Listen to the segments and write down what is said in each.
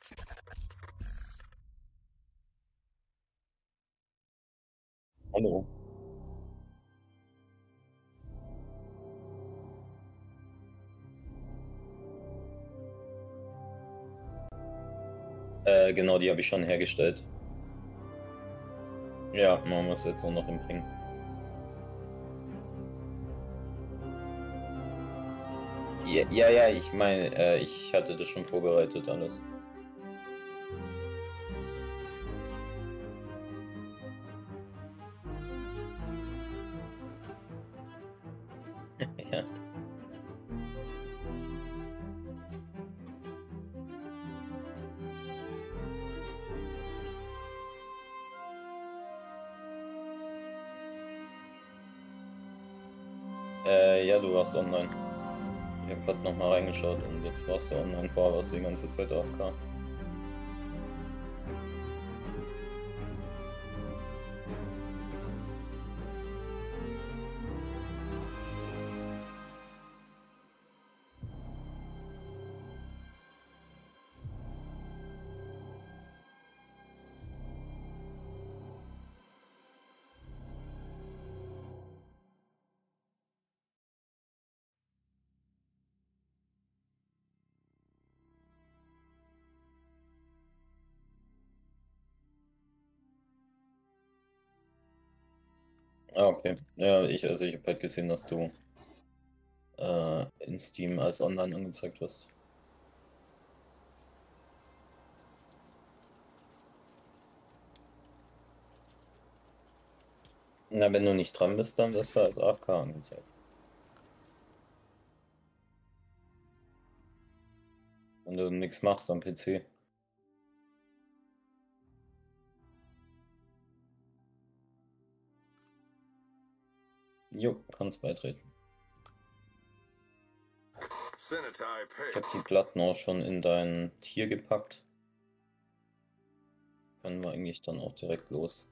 Hallo. Genau, die habe ich schon hergestellt. Ja, man muss jetzt nur noch hinbringen. Ja, ja, ja, ich meine, ich hatte das schon vorbereitet, alles. Ja. Ja, du warst online. Ich habe gerade nochmal reingeschaut und jetzt warst du online, vorher warst du die ganze Zeit AFK. Ah, okay. Ja, also ich habe halt gesehen, dass du in Steam als online angezeigt wirst. Na, wenn du nicht dran bist, dann wirst du als AFK angezeigt. Wenn du nichts machst am PC. Jo, kannst beitreten. Ich habe die Platten auch schon in dein Tier gepackt. Können wir eigentlich dann auch direkt los.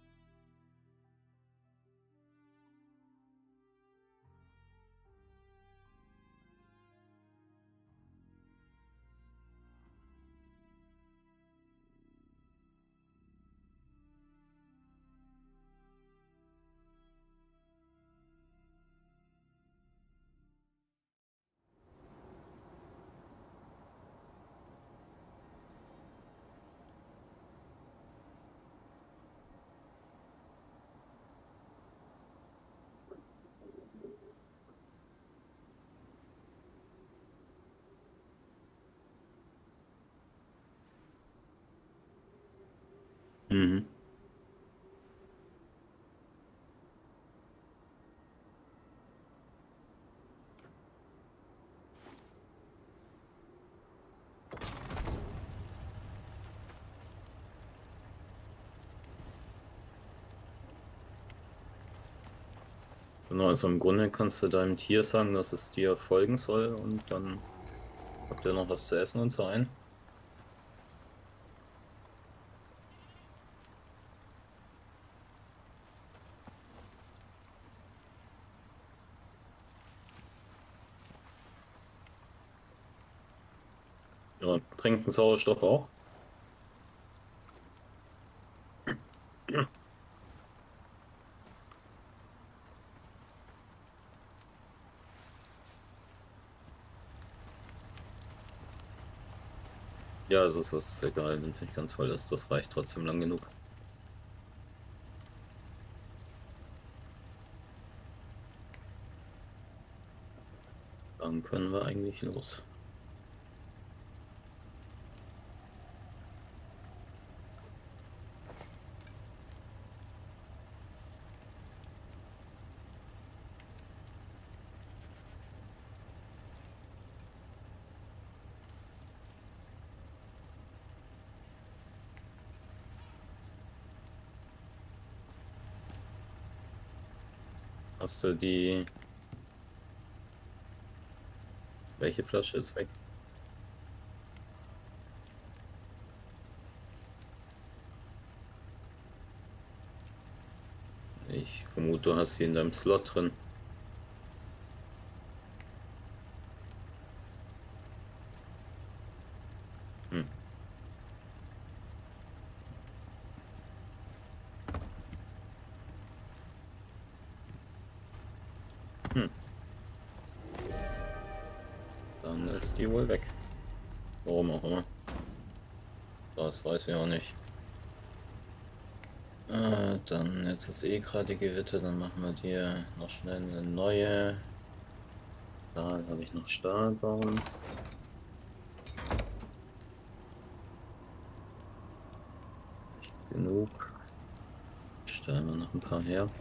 Mhm. Genau, also im Grunde kannst du deinem Tier sagen, dass es dir folgen soll und dann habt ihr noch was zu essen und so ein. Ja, trinkt einen Sauerstoff auch. Ja, also es ist egal, wenn es nicht ganz voll ist, das reicht trotzdem lang genug. Dann können wir eigentlich los. Hast du die... Welche Flasche ist weg? Ich vermute, du hast sie in deinem Slot drin. Hm. ist die wohl weg. Warum auch immer. Das weiß ich auch nicht. Dann, jetzt ist eh gerade Gewitter, dann machen wir dir noch schnell eine neue. Da habe ich noch Stahlbaum. Nicht genug. Stellen wir noch ein paar her.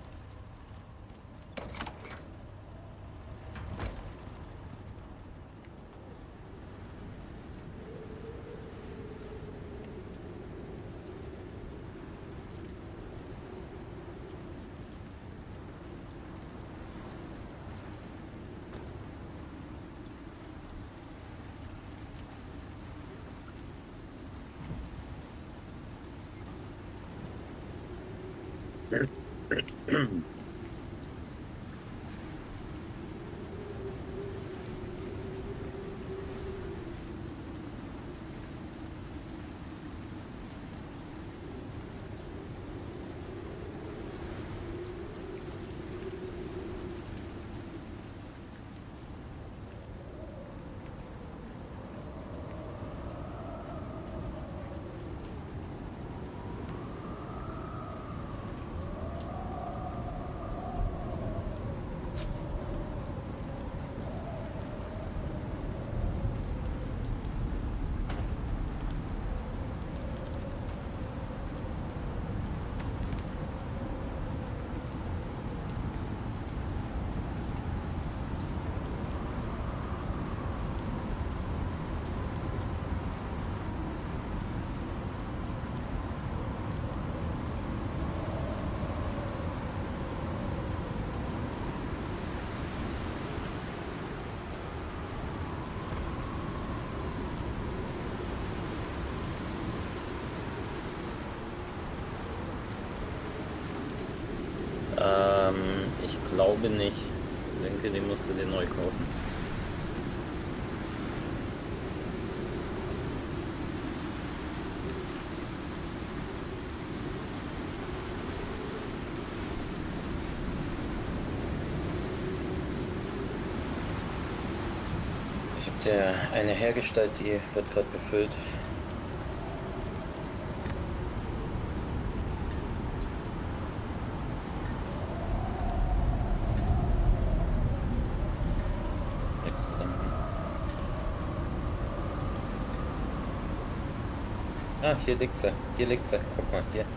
Ich glaube nicht. Ich denke, den musst du dir neu kaufen. Ich habe dir eine hergestellt, die wird gerade befüllt. Ah, hier liegt sie. Hier liegt sie. Guck mal, hier.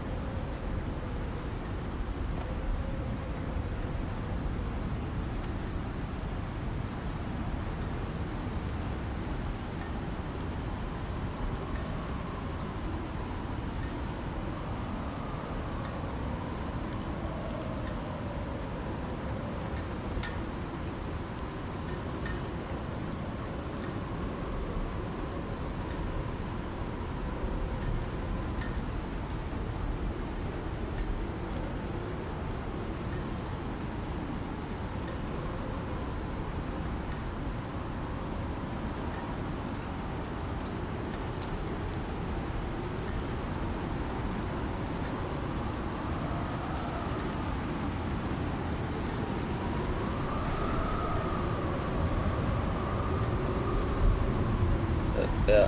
Ja.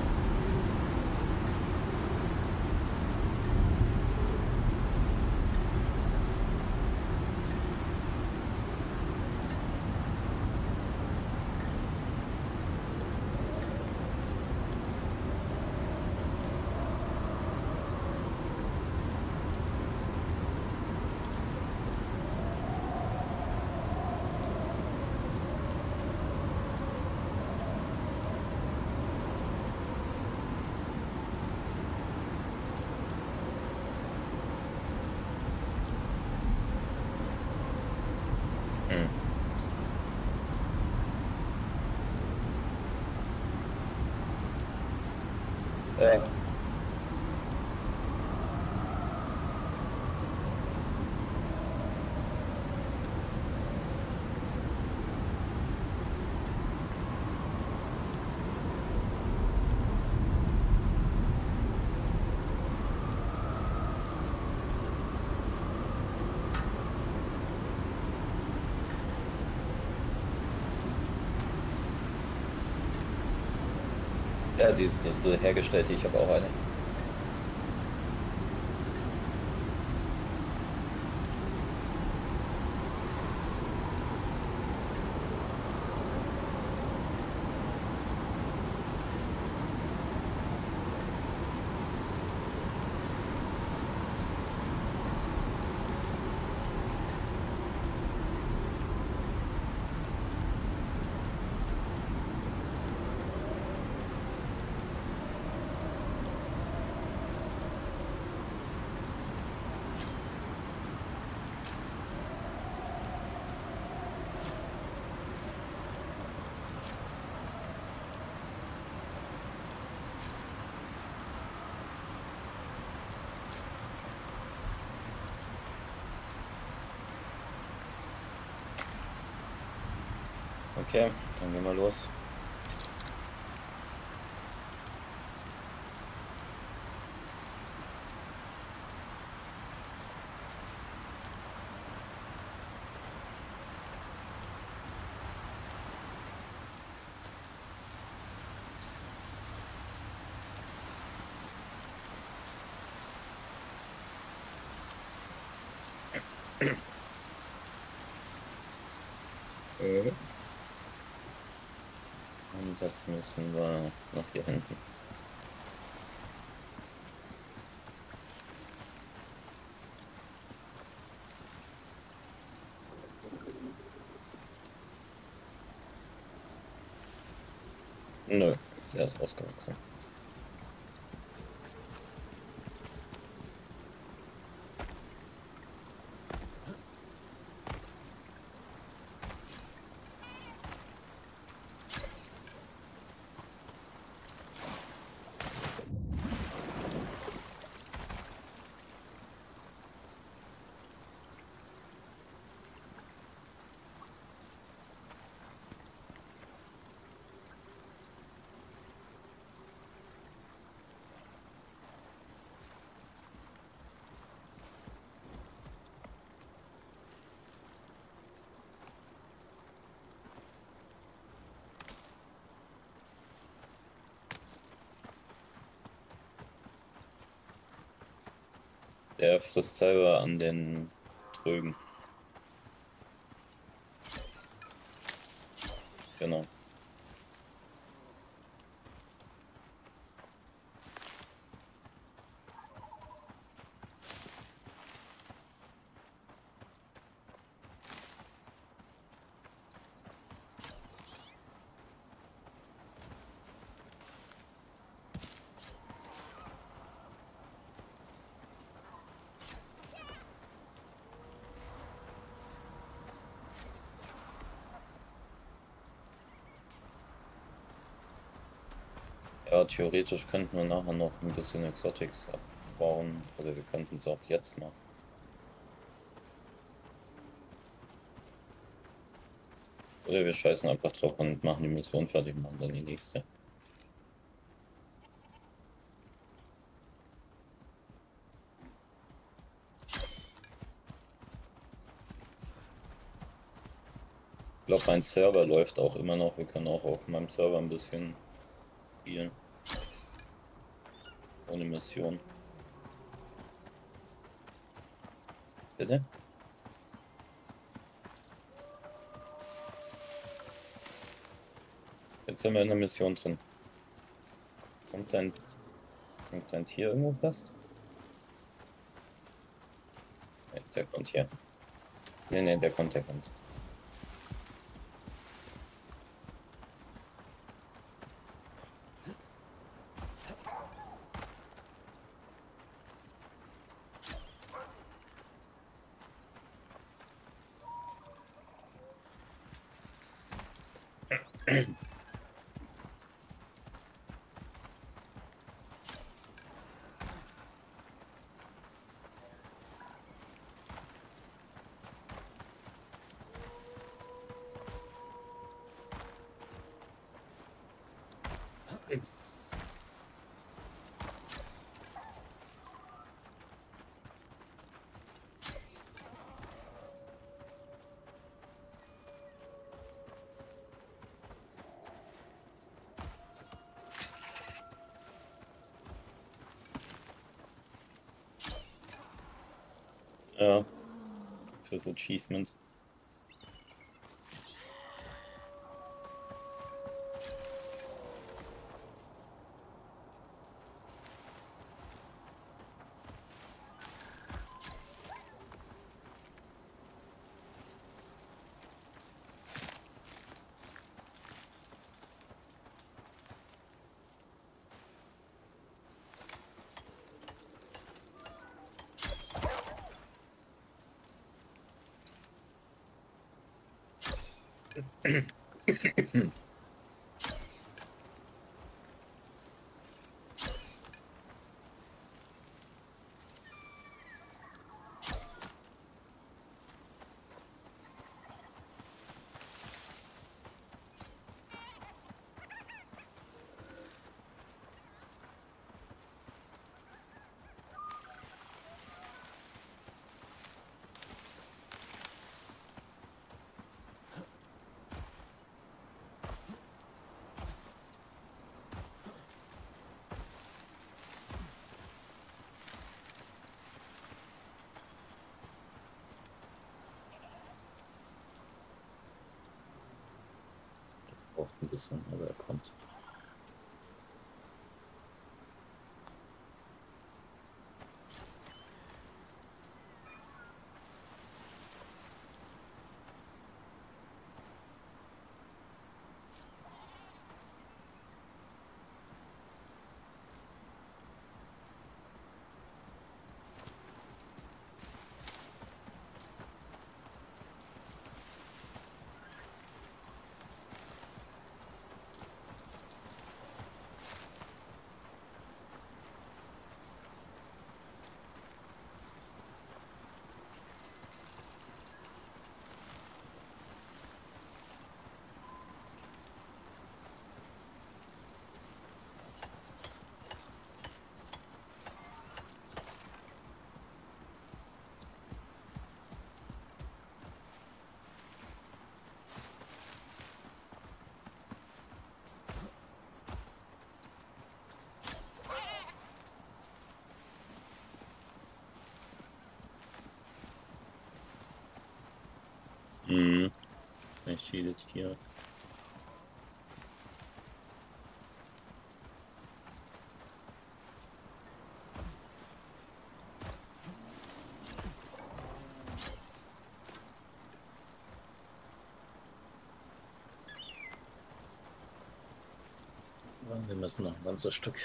Hm. Ja, die ist so hergestellt, ich habe auch eine. Okay, dann gehen wir los. Und jetzt müssen wir nach hier hinten. Nö, der ist ausgewachsen. Der frisst selber an den Trögen. Genau. Ja, theoretisch könnten wir nachher noch ein bisschen Exotics abbauen. Oder wir könnten es auch jetzt machen. Oder wir scheißen einfach drauf und machen die Mission fertig und machen dann die nächste. Ich glaube, mein Server läuft auch immer noch. Wir können auch auf meinem Server ein bisschen spielen. Ohne Mission. Bitte? Jetzt sind wir in der Mission drin. Kommt dein Tier irgendwo fest? Nee, der kommt hier. Nee, der kommt. Ja, fürs Achievement. Braucht ein bisschen, aber er kommt. Mhm. Echt viele Tiere. Ja, wir müssen noch ein ganzes Stück.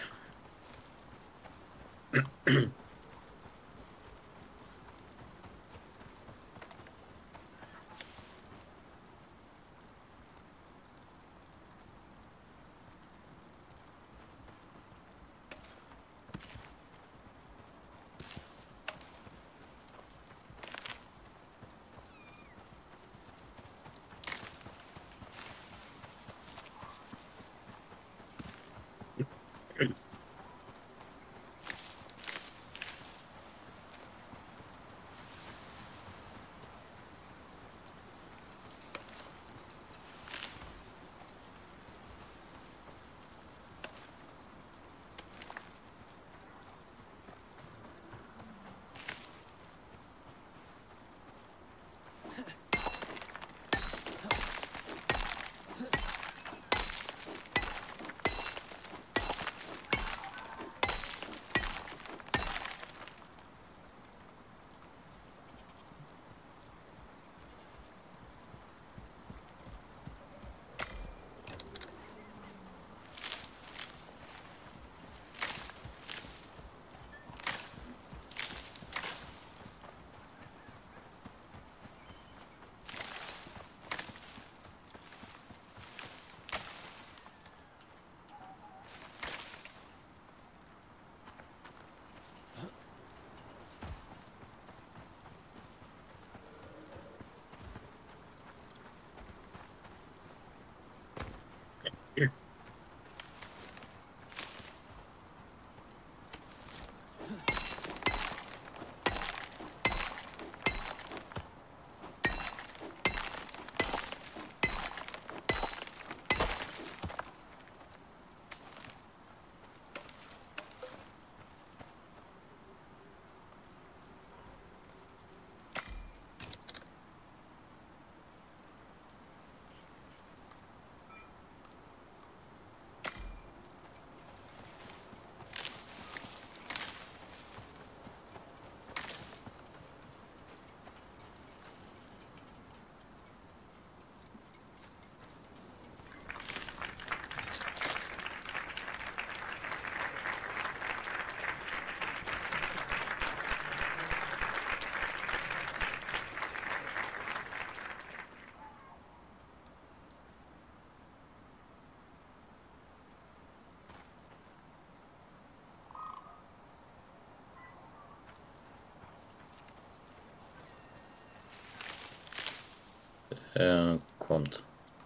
Der kommt.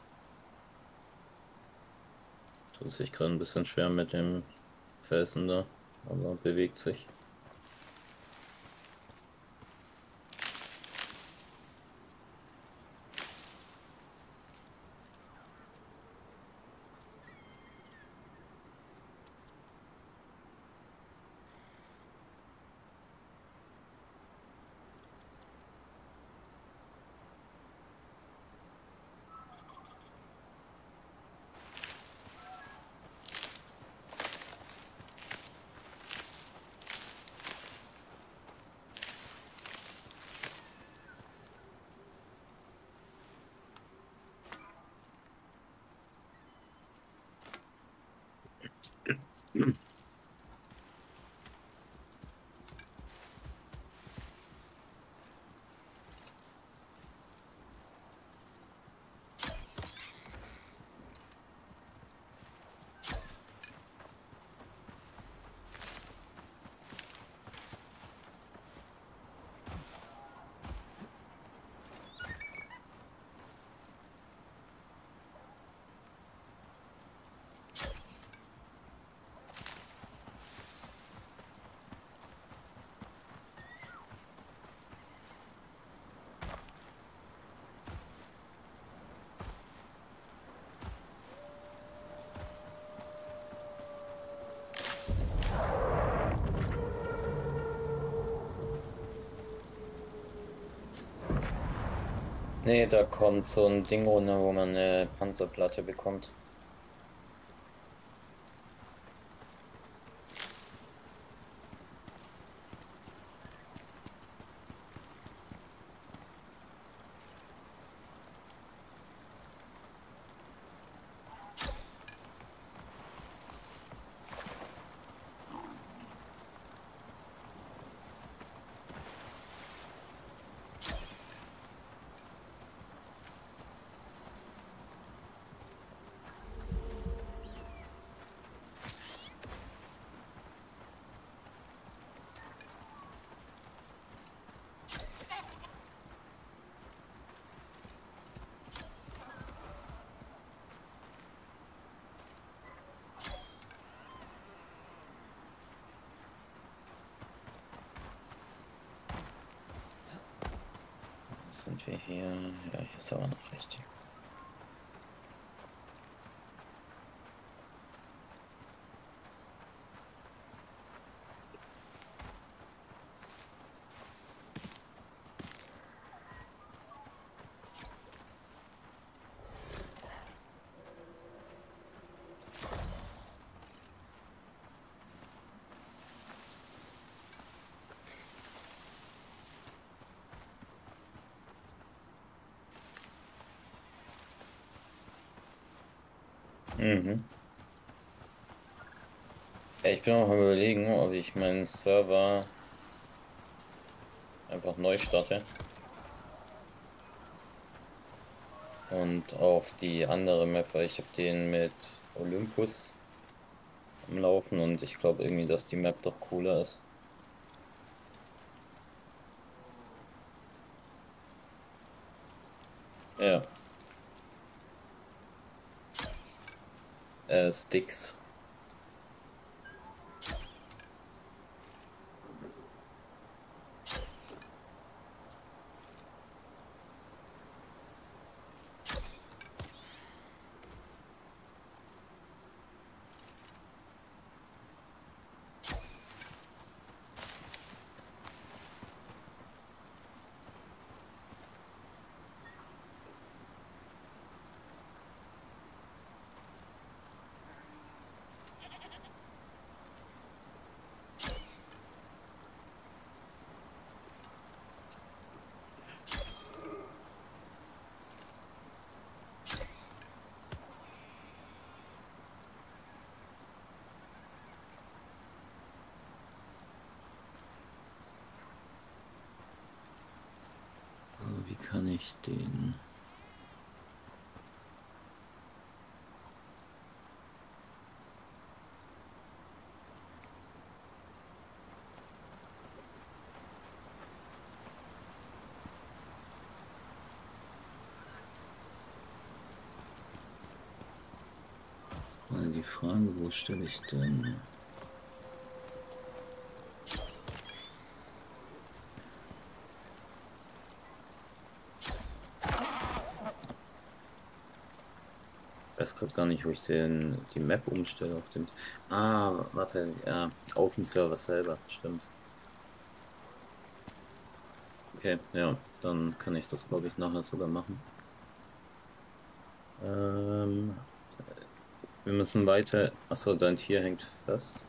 Tut sich gerade ein bisschen schwer mit dem Felsen da, aber bewegt sich. Nee, da kommt so ein Ding runter, wo man eine Panzerplatte bekommt. Sind wir hier? Ja, hier ist aber noch richtig. Mhm. Ja, ich bin auch am Überlegen, ob ich meinen Server einfach neu starte und auf die andere Map, weil ich habe den mit Olympus am Laufen und ich glaube irgendwie, dass die Map doch cooler ist. Ja, Sticks. Wie kann ich den? Die Frage, wo stelle ich denn? Ich weiß gerade gar nicht, wo ich die Map umstelle auf dem. Ah, warte, ja, auf dem Server selber, stimmt. Okay, ja, dann kann ich das, glaube ich, nachher sogar machen. Ähm, Wir müssen weiter. Achso, dein Tier hängt fest.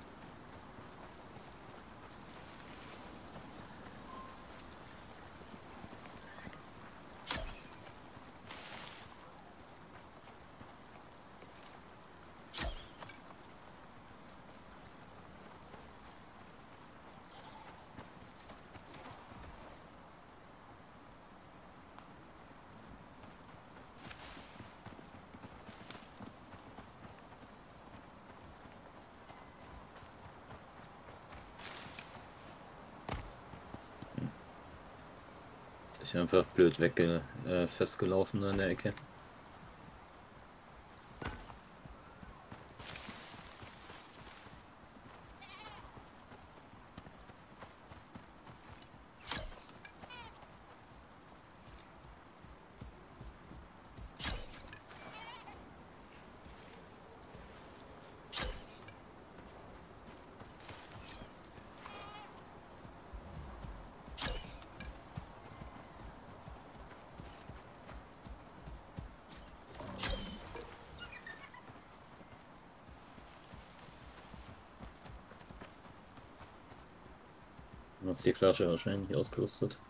Hm. Ist einfach blöd festgelaufen in der Ecke. Du hast die Flasche wahrscheinlich ausgerüstet.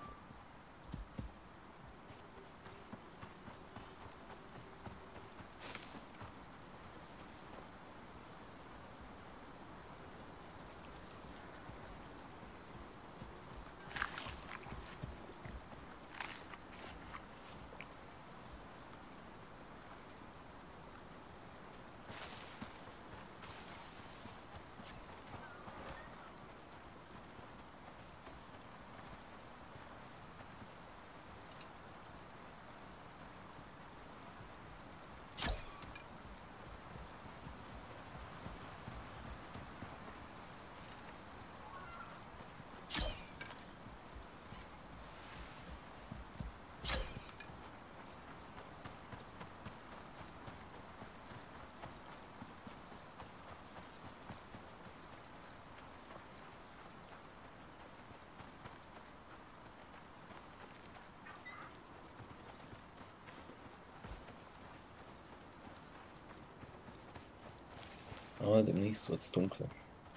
Aber demnächst wird es dunkler.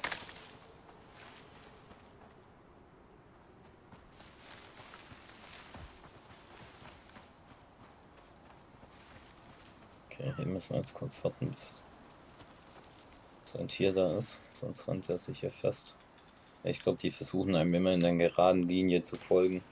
Okay, hier müssen wir jetzt kurz warten, bis sein Tier da ist. Sonst rennt er sicher fest. Ich glaube, die versuchen einem immer in einer geraden Linie zu folgen.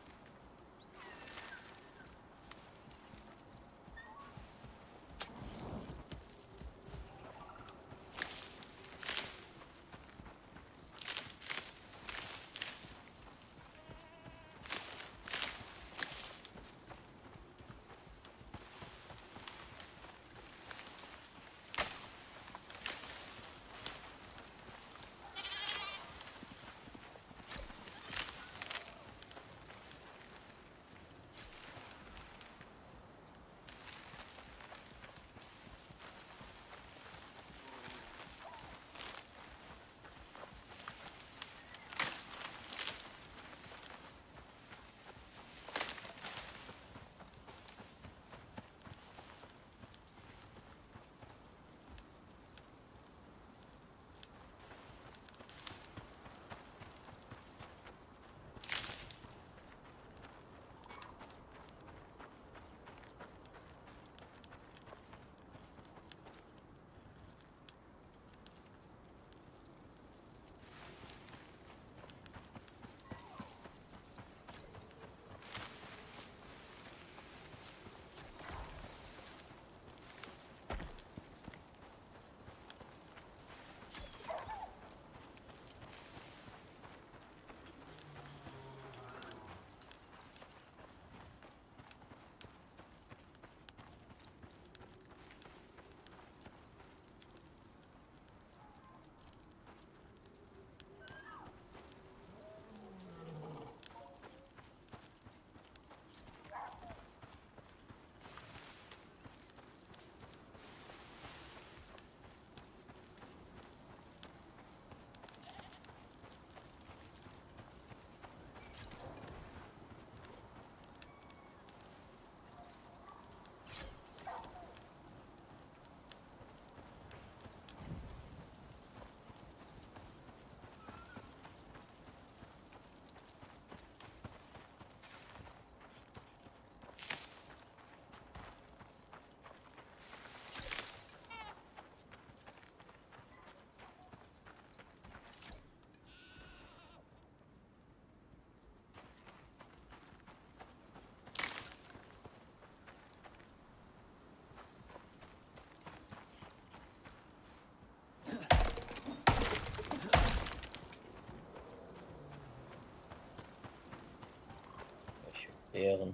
Ehren.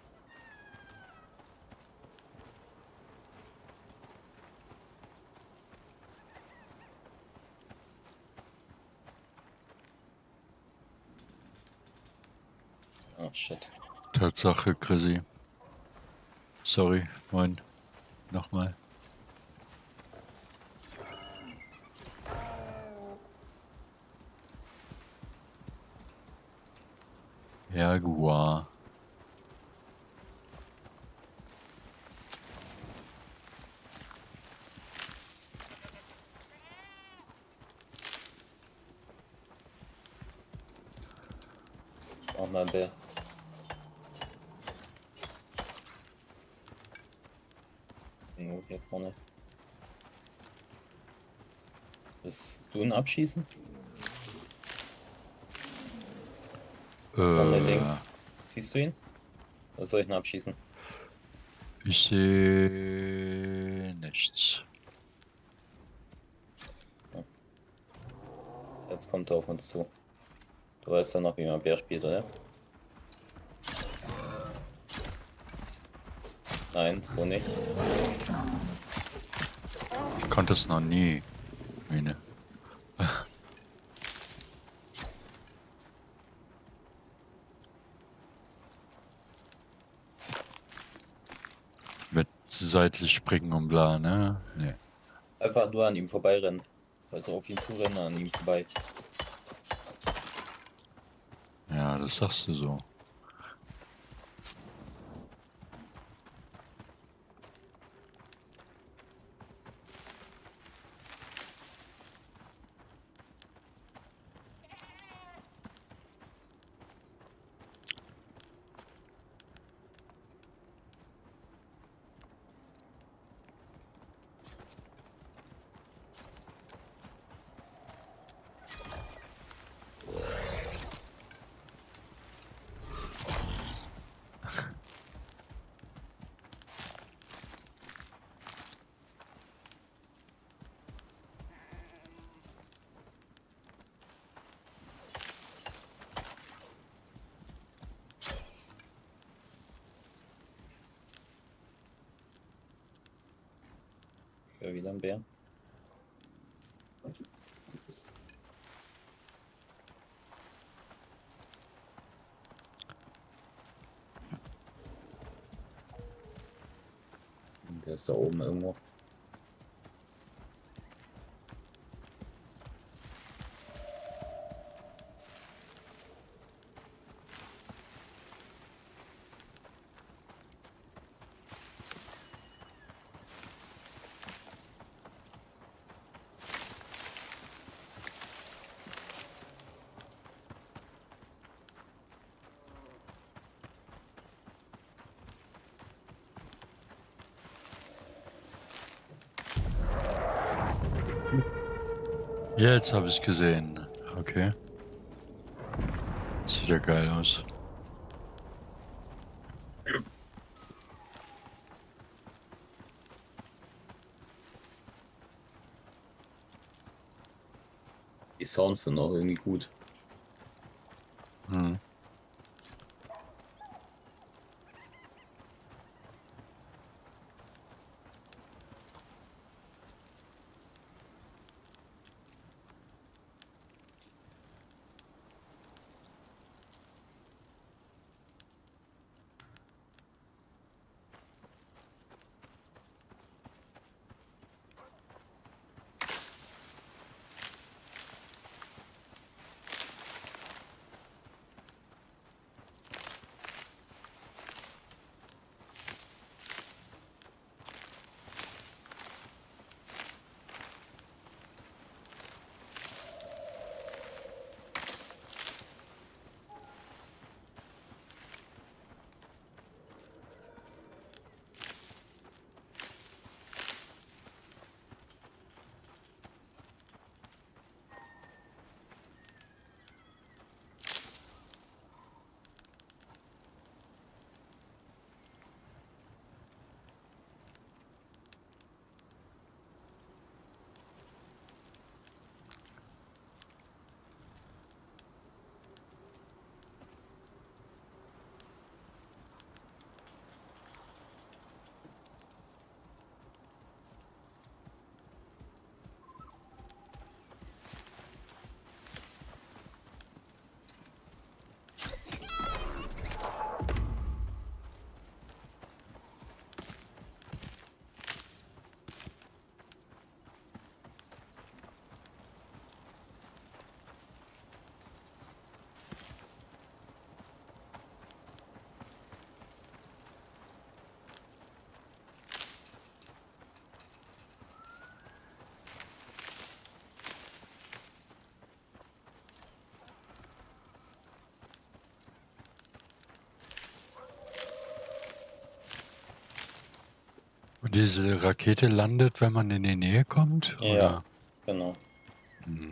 Oh shit. Tatsache, Chrissy. Sorry, moin. Nochmal. Jaguar. Auch mal ein Bär. Irgendwo hier vorne. Willst du ihn abschießen? Vorne links. Siehst du ihn? Oder soll ich ihn abschießen? Ich sehe nichts. Jetzt kommt er auf uns zu. Du weißt ja noch, wie man Bär spielt, oder? Nein, so nicht. Ich konnte es noch nie. Mine. Mit seitlich springen und bla, ne? Nee. Einfach nur an ihm vorbeirennen. Also auf ihn zurennen, an ihm vorbei. Ja, das sagst du so. Ja, wieder ein Bär. Der ist da oben irgendwo. Jetzt habe ich gesehen. Okay. Sieht ja geil aus. Die Sounds sind auch irgendwie gut. Hm. diese Rakete landet, wenn man in die Nähe kommt? Ja, oder? genau. Mhm.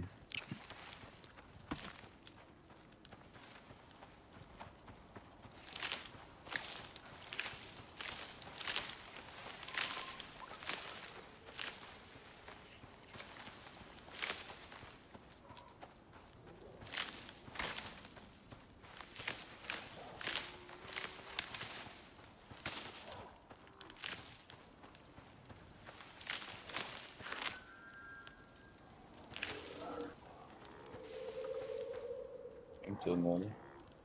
Irgendwo, ne?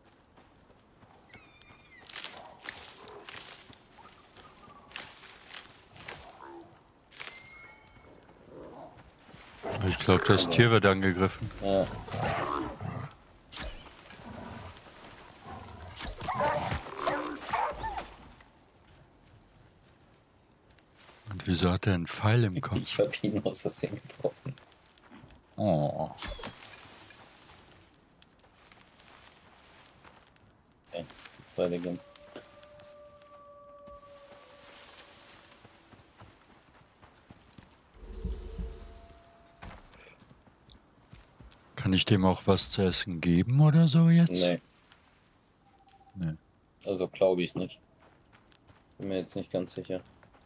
Ich glaube, das Aber- Tier wird angegriffen. Ja, Und wieso hat er einen Pfeil im Kopf? ich habe ihn aus Versehen getroffen. Oh. Okay, zweite gehen. Kann ich dem auch was zu essen geben oder so jetzt? Nee, Nee. also glaube ich nicht. Bin mir jetzt nicht ganz sicher.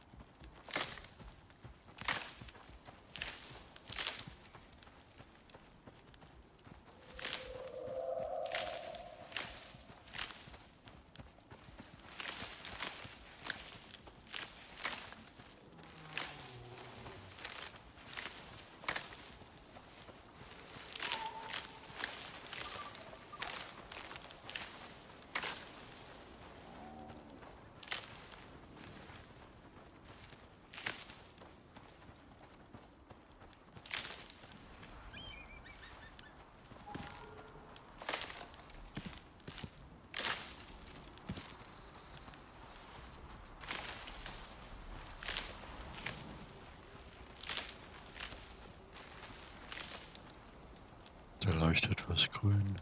Da leuchtet was grün.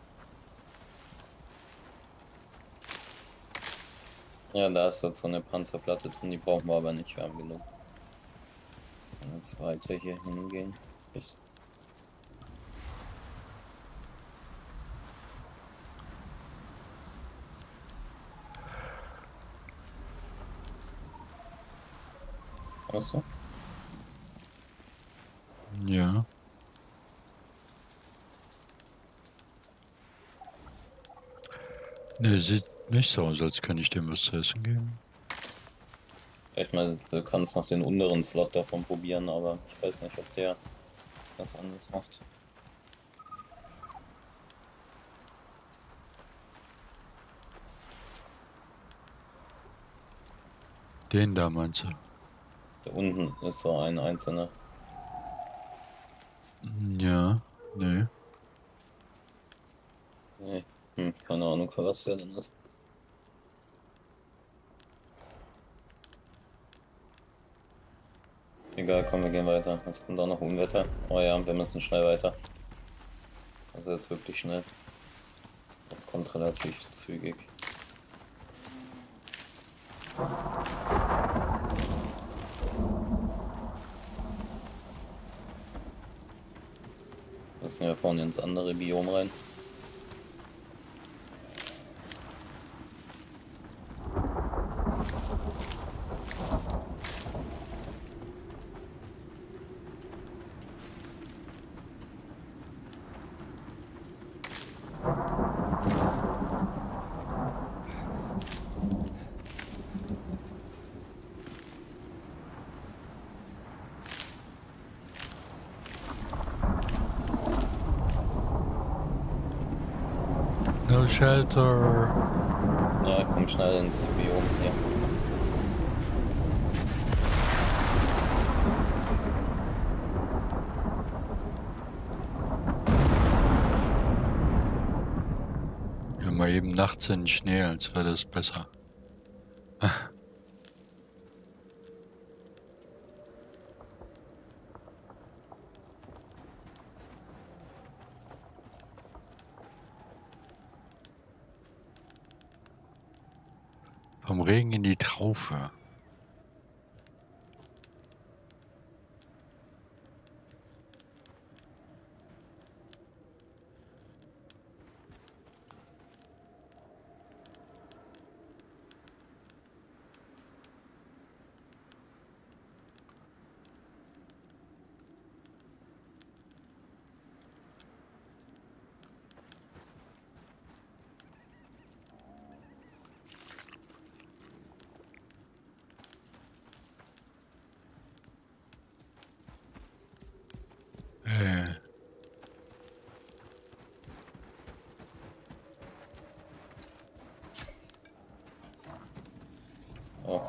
Ja, da ist jetzt so eine Panzerplatte drin, die brauchen wir aber nicht, wir haben genug. Und jetzt weiter hier hingehen. Achso. Ja. Ne, sieht nicht so aus, als könnte ich dem was zu essen geben. Ich meine, du kannst noch den unteren Slot davon probieren, aber ich weiß nicht, ob der was anderes macht. Den da meinst du? Da unten ist so ein einzelner. Ja, nee. Nee. Keine Ahnung, für was der denn ist. Egal, komm, wir gehen weiter. Jetzt kommt auch noch Unwetter. Oh ja, wir müssen schnell weiter. Also jetzt wirklich schnell. Das kommt relativ zügig. Müssen wir vorne ins andere Biom rein. No shelter. Ja, komm schnell ins Biom hier. Ja, mal eben nachts in den Schnee, als wäre das besser. Vom Regen in die Traufe. Oh.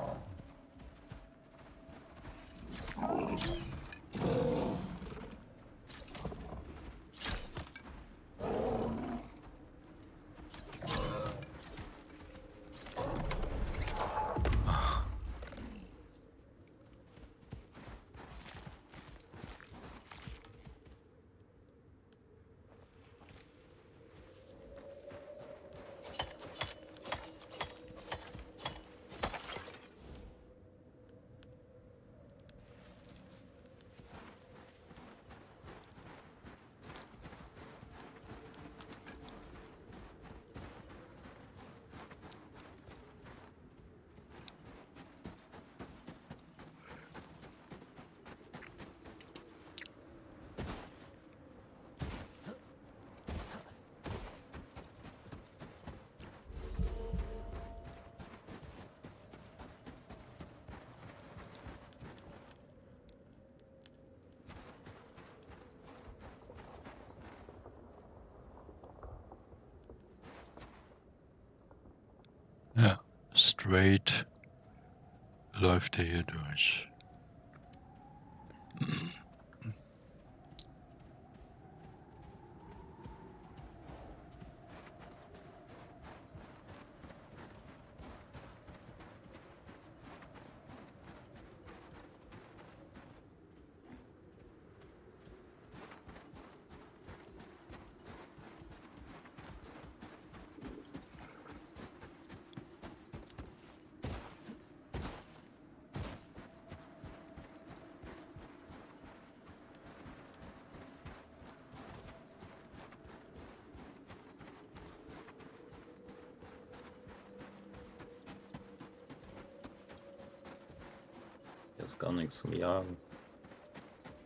Ja, straight läuft er hier durch. Hier ist gar nichts zum Jagen.